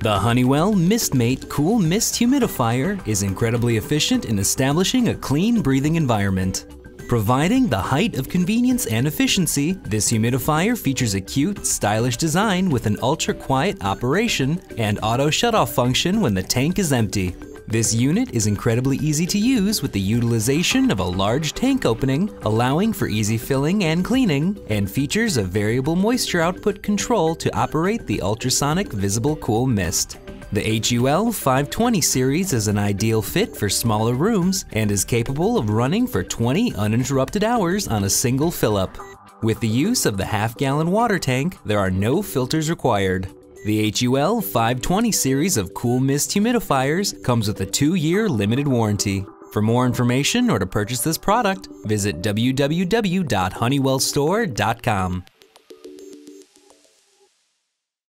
The Honeywell MistMate Cool Mist Humidifier is incredibly efficient in establishing a clean breathing environment. Providing the height of convenience and efficiency, this humidifier features a cute, stylish design with an ultra-quiet operation and auto shutoff function when the tank is empty. This unit is incredibly easy to use with the utilization of a large tank opening, allowing for easy filling and cleaning, and features a variable moisture output control to operate the ultrasonic visible cool mist. The HUL520 series is an ideal fit for smaller rooms and is capable of running for 20 uninterrupted hours on a single fill-up. With the use of the half-gallon water tank, there are no filters required. The HUL520 series of cool mist humidifiers comes with a 2-year limited warranty. For more information or to purchase this product, visit www.honeywellstore.com.